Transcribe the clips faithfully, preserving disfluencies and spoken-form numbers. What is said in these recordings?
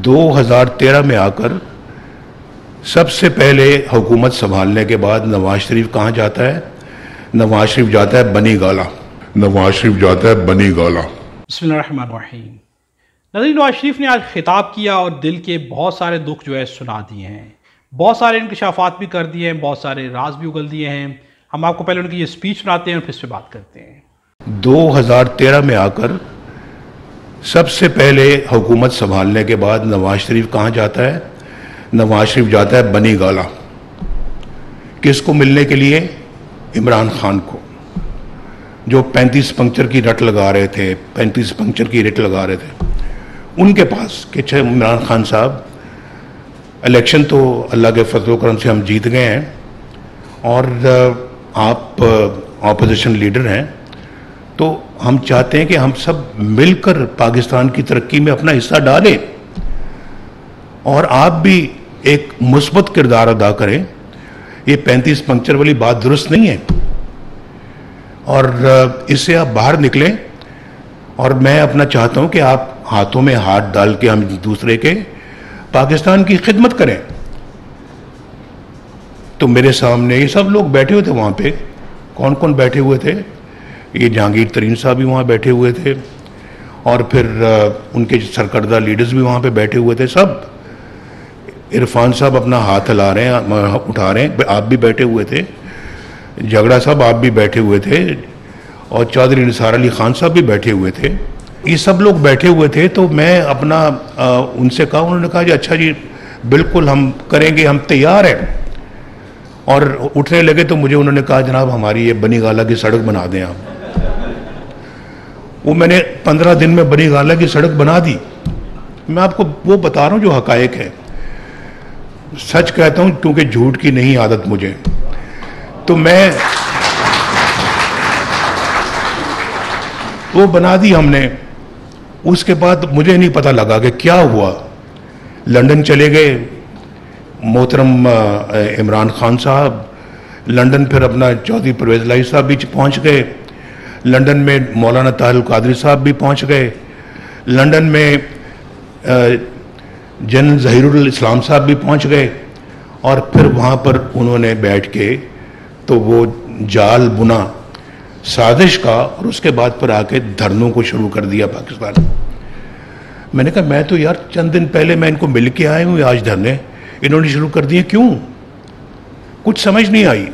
दो हज़ार तेरह में आकर सबसे पहले हुकूमत संभालने के बाद नवाज शरीफ कहाँ जाता है? नवाज शरीफ जाता है बनी गाला। नवाज शरीफ जाता है बनी गाला। बिस्मिल्लाहिर्रहमानिर्रहीम। नाज़रीन, नवाज शरीफ ने आज खिताब किया और दिल के बहुत सारे दुख जो है सुना दिए हैं, बहुत सारे इंकशाफात भी कर दिए हैं, बहुत सारे राज भी उगल दिए हैं। हम आपको पहले उनकी ये स्पीच सुनाते हैं और फिर इस पे बात करते हैं। दो हज़ार तेरह में आकर सबसे पहले हुकूमत संभालने के बाद नवाज शरीफ कहाँ जाता है? नवाज शरीफ जाता है बनी गाला। किसको मिलने के लिए? इमरान खान को, जो पैंतीस पंक्चर की रट लगा रहे थे, पैंतीस पंक्चर की रट लगा रहे थे उनके पास कि छः इमरान खान साहब, इलेक्शन तो अल्लाह के फजल करम से हम जीत गए हैं और आप ऑपोजिशन लीडर हैं, तो हम चाहते हैं कि हम सब मिलकर पाकिस्तान की तरक्की में अपना हिस्सा डालें और आप भी एक मुस्बत किरदार अदा करें। ये पैंतीस पंक्चर वाली बात दुरुस्त नहीं है और इससे आप बाहर निकलें। और मैं अपना चाहता हूं कि आप हाथों में हाथ डाल के हम दूसरे के पाकिस्तान की खिदमत करें। तो मेरे सामने ये सब लोग बैठे हुए थे। वहाँ पे कौन कौन बैठे हुए थे? ये जहांगीर तरीन साहब भी वहाँ बैठे हुए थे और फिर उनके सरकर्दा लीडर्स भी वहाँ पे बैठे हुए थे। सब इरफान साहब अपना हाथ हिला रहे हैं, उठा रहे हैं, आप भी बैठे हुए थे। झगड़ा साहब आप भी बैठे हुए थे और चौधरी निसार अली खान साहब भी बैठे हुए थे। ये सब लोग बैठे हुए थे। तो मैं अपना आ, उनसे कहा, उन्होंने कहा जी अच्छा जी बिल्कुल हम करेंगे, हम तैयार हैं। और उठने लगे तो मुझे उन्होंने कहा जनाब हमारी ये बनी गाला की सड़क बना दें आप। वो मैंने पंद्रह दिन में बनी गाला की सड़क बना दी। मैं आपको वो बता रहा हूँ जो हकायक है, सच कहता हूँ क्योंकि झूठ की नहीं आदत मुझे। तो मैं वो बना दी हमने। उसके बाद मुझे नहीं पता लगा कि क्या हुआ। लंदन चले गए मोहतरम इमरान खान साहब, लंदन फिर अपना चौधरी परवेज लाई साहब भी पहुंच गए, लंदन में मौलाना ताहिर कादरी साहब भी पहुंच गए, लंदन में जनरल ज़हीरुल इस्लाम साहब भी पहुंच गए। और फिर वहाँ पर उन्होंने बैठ के तो वो जाल बुना साजिश का और उसके बाद पर आके धरनों को शुरू कर दिया पाकिस्तान। मैंने कहा मैं तो यार चंद दिन पहले मैं इनको मिल के आया हूँ, आज धरने इन्होंने शुरू कर दिए, क्यों? कुछ समझ नहीं आई।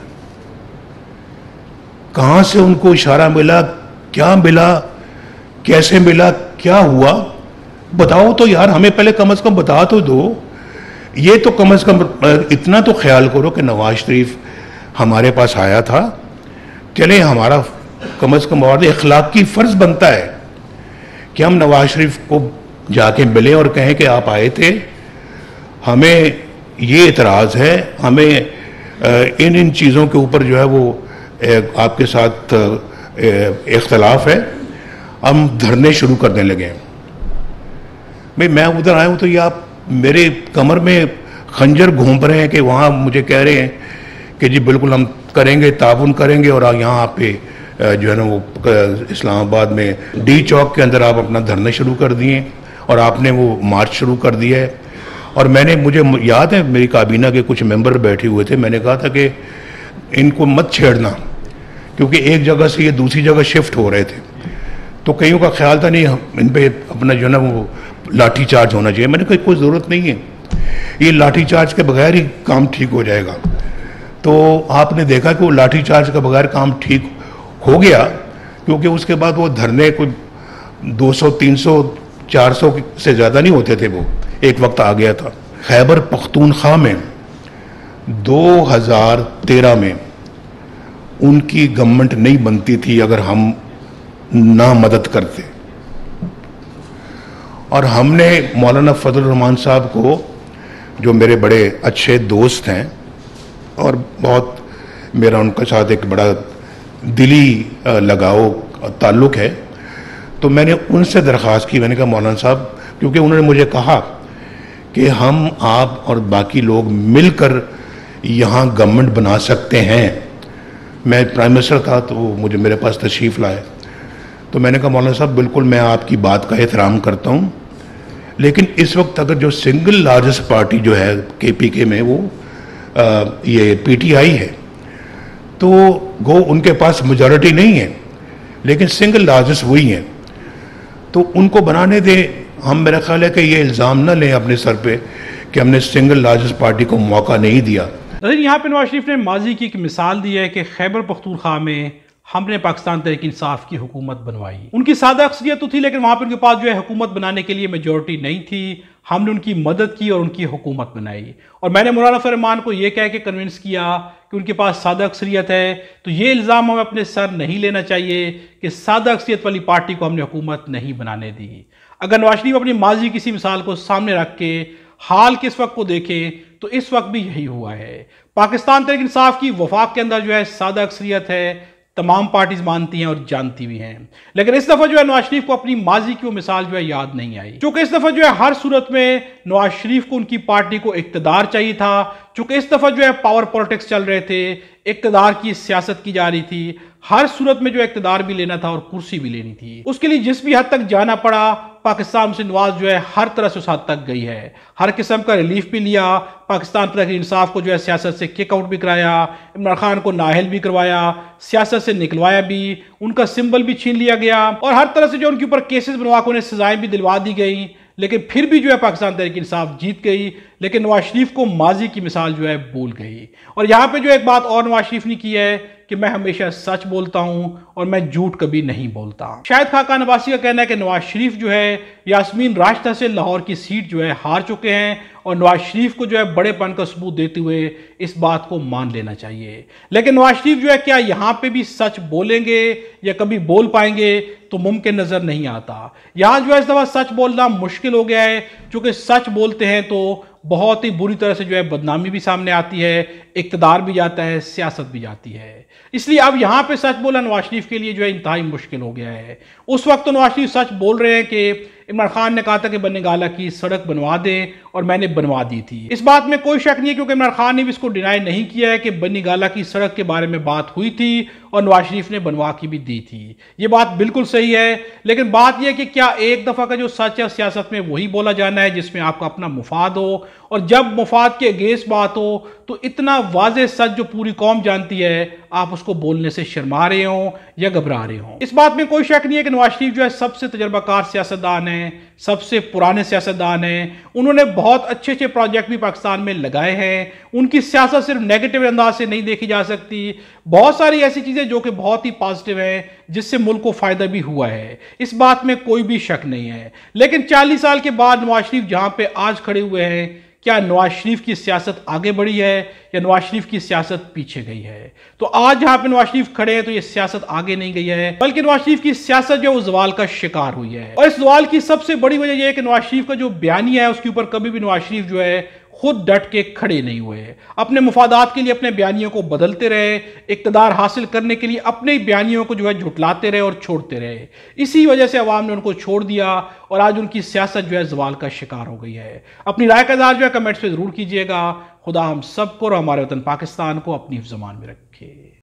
कहाँ से उनको इशारा मिला, क्या मिला, कैसे मिला, क्या हुआ? बताओ तो यार, हमें पहले कम से कम बता तो दो। ये तो कम से कम इतना तो ख्याल करो कि नवाज शरीफ हमारे पास आया था। चले हमारा कम से कम और इखलाकी फर्ज बनता है कि हम नवाज शरीफ को जाके मिलें और कहें कि आप आए थे, हमें ये इतराज़ है, हमें इन इन चीज़ों के ऊपर जो है वो आपके साथ इख्तलाफ है, हम धरने शुरू करने लगे हैं। भाई मैं उधर आया हूँ तो ये आप मेरे कमर में खंजर घूम रहे हैं कि वहाँ मुझे कह रहे हैं कि जी बिल्कुल हम करेंगे, ताउन करेंगे और यहाँ आप पे जो है ना वो इस्लामाबाद में डी चौक के अंदर आप अपना धरने शुरू कर दिए और आपने वो मार्च शुरू कर दिया है। और मैंने, मुझे याद है मेरी काबीना के कुछ मेंबर बैठे हुए थे, मैंने कहा था कि इनको मत छेड़ना क्योंकि एक जगह से ये दूसरी जगह शिफ्ट हो रहे थे। तो कईयों का ख्याल था नहीं इन पे अपना जो है ना वो लाठी चार्ज होना चाहिए। मैंने कहा कोई ज़रूरत नहीं है, ये लाठी चार्ज के बगैर ही काम ठीक हो जाएगा। तो आपने देखा कि वो लाठी चार्ज के बगैर काम ठीक हो गया क्योंकि उसके बाद वो धरने कोई दो सौ, तीन सौ, चार सौ से ज़्यादा नहीं होते थे। वो एक वक्त आ गया था। खैबर पख्तूनख्वा में दो हज़ार तेरह में उनकी गवर्नमेंट नहीं बनती थी अगर हम ना मदद करते। और हमने मौलाना फजल रहमान साहब को, जो मेरे बड़े अच्छे दोस्त हैं और बहुत मेरा उनके साथ एक बड़ा दिली लगाव ताल्लुक़ है, तो मैंने उनसे दरख्वास्त की। मैंने कहा मौलाना साहब, क्योंकि उन्होंने मुझे कहा कि हम आप और बाकी लोग मिलकर यहाँ गवर्नमेंट बना सकते हैं। मैं प्राइम मिनिस्टर था तो मुझे मेरे पास तशरीफ़ लाए, तो मैंने कहा मौलाना साहब बिल्कुल मैं आपकी बात का एहतराम करता हूँ, लेकिन इस वक्त अगर जो सिंगल लार्जेस्ट पार्टी जो है के पी के में वो आ, ये पी टी आई है, तो गो उनके पास मेजॉरिटी नहीं है, लेकिन सिंगल लार्जेस्ट वही है, तो उनको बनाने दें। हम, मेरा ख्याल है कि ये इल्ज़ाम ना लें अपने सर पे कि हमने सिंगल लार्जेस्ट पार्टी को मौका नहीं दिया। यहाँ पे नवाज शरीफ ने माजी की एक मिसाल दी है कि खैबर पख्तूनख्वा में हमने पाकिस्तान तहरीक इंसाफ की हुकूमत बनवाई। उनकी सादा अक्सरियत तो थी, लेकिन वहां पर उनके पास जो है हुकूमत बनाने के लिए मेजोरिटी नहीं थी। हमने उनकी मदद की और उनकी हुकूमत बनाई, और मैंने मौलाना फरमान को यह कह के कन्विंस किया कि उनके पास सादा अक्सरियत है। तो ये इल्ज़ाम हमें अपने सर नहीं लेना चाहिए कि सादा अक्सरियत वाली पार्टी को हमने हुकूमत नहीं बनाने दी। अगर नवाज शरीफ अपनी माजी किसी मिसाल को सामने रख के हाल के इस वक्त को देखें, तो इस वक्त भी यही हुआ है। पाकिस्तान तहरीक इंसाफ की वफाक के अंदर जो है सादा अक्सरियत है, तमाम पार्टीज मानती हैं और जानती भी हैं, लेकिन इस दफा जो है नवाज शरीफ को अपनी माजी की वो मिसाल जो है याद नहीं आई। क्योंकि इस दफा जो है हर सूरत में नवाज शरीफ को उनकी पार्टी को इक्तदार चाहिए था। चूंकि इस दफा जो है पावर पॉलिटिक्स चल रहे थे, इक्तदार की सियासत की जा रही थी, हर सूरत में जो इक्तदार भी लेना था और कुर्सी भी लेनी थी। उसके लिए जिस भी हद तक जाना पड़ा, पाकिस्तान से नवाज जो है हर तरह से उस हद तक गई है। हर किस्म का रिलीफ भी लिया, पाकिस्तान तहरीक इंसाफ को जो है सियासत से किक आउट भी कराया, इमरान खान को नाअहल भी करवाया, सियासत से निकलवाया भी, उनका सिंबल भी छीन लिया गया, और हर तरह से जो उनके ऊपर केसेस बनवा के उन्हें सजाएं भी दिलवा दी गई। लेकिन फिर भी जो है पाकिस्तान तहरीक इंसाफ जीत गई, लेकिन नवाज शरीफ को माजी की मिसाल जो है भूल गई। और यहाँ पे जो एक बात और नवाज शरीफ ने की है कि मैं हमेशा सच बोलता हूं और मैं झूठ कभी नहीं बोलता। शाहिद खाकान अब्बासी का कहना है कि नवाज शरीफ जो है यास्मीन राशदा से लाहौर की सीट जो है हार चुके हैं, और नवाज शरीफ को जो है बड़ेपन का सबूत देते हुए इस बात को मान लेना चाहिए। लेकिन नवाज शरीफ जो है क्या यहाँ पे भी सच बोलेंगे या कभी बोल पाएंगे, तो मुमकिन नजर नहीं आता। यहां जो है इस दफा सच बोलना मुश्किल हो गया है, क्योंकि सच बोलते हैं तो बहुत ही बुरी तरह से जो है बदनामी भी सामने आती है, इक्तदार भी जाता है, सियासत भी जाती है। इसलिए अब यहां पे सच बोलना नवाज शरीफ के लिए जो है इंतहाई मुश्किल हो गया है। उस वक्त तो नवाज शरीफ सच बोल रहे हैं कि इमरान खान ने कहा था कि बन्नीगाला की सड़क बनवा दें, और मैंने बनवा दी थी। इस बात में कोई शक नहीं है, क्योंकि इमरान खान ने भी इसको डिनाई नहीं किया है कि बन्नीगाला की सड़क के बारे में बात हुई थी और नवाज शरीफ ने बनवा की भी दी थी। ये बात बिल्कुल सही है, लेकिन बात यह है कि क्या एक दफा का जो सच है सियासत में वही बोला जाना है जिसमें आपका अपना मुफाद हो, और जब मुफाद के अगेंस्ट बात हो तो इतना वाज़ेह सच जो पूरी कौम जानती है आप उसको बोलने से शर्मा रहे हो या घबरा रहे हो। इस बात में कोई शक नहीं है कि नवाज शरीफ जो है सबसे तजर्बाकार सियासतदान है, सबसे पुराने सियासतदान हैं। उन्होंने बहुत अच्छे अच्छे प्रोजेक्ट भी पाकिस्तान में लगाए हैं। उनकी सियासत सिर्फ नेगेटिव अंदाज से नहीं देखी जा सकती, बहुत सारी ऐसी चीज़ें जो कि बहुत ही पॉजिटिव हैं, जिससे मुल्क को फ़ायदा भी हुआ है, इस बात में कोई भी शक नहीं है। लेकिन चालीस साल के बाद नवाज शरीफ जहाँ पे आज खड़े हुए हैं, क्या नवाज शरीफ की सियासत आगे बढ़ी है या नवाज शरीफ की सियासत पीछे गई है? तो आज जहां पे नवाज शरीफ खड़े हैं तो ये सियासत आगे नहीं गई है, बल्कि नवाज शरीफ की सियासत जो है वो जवाल का शिकार हुई है। और इस जवाल की सबसे बड़ी वजह यह है कि नवाज शरीफ का जो बयानिया है उसके ऊपर कभी भी नवाज शरीफ जो है खुद डट के खड़े नहीं हुए। अपने मुफादात के लिए अपने बयानियों को बदलते रहे, इक्तदार हासिल करने के लिए अपने बयानियों को जो है झुटलाते रहे और छोड़ते रहे। इसी वजह से अवाम ने उनको छोड़ दिया और आज उनकी सियासत जो है जवाल का शिकार हो गई है। अपनी राय का इज़हार जो है कमेंट्स पे जरूर कीजिएगा। खुदा हम सबको और हमारे वतन पाकिस्तान को अपनी हिफ्ज़-ए-मान में रखे।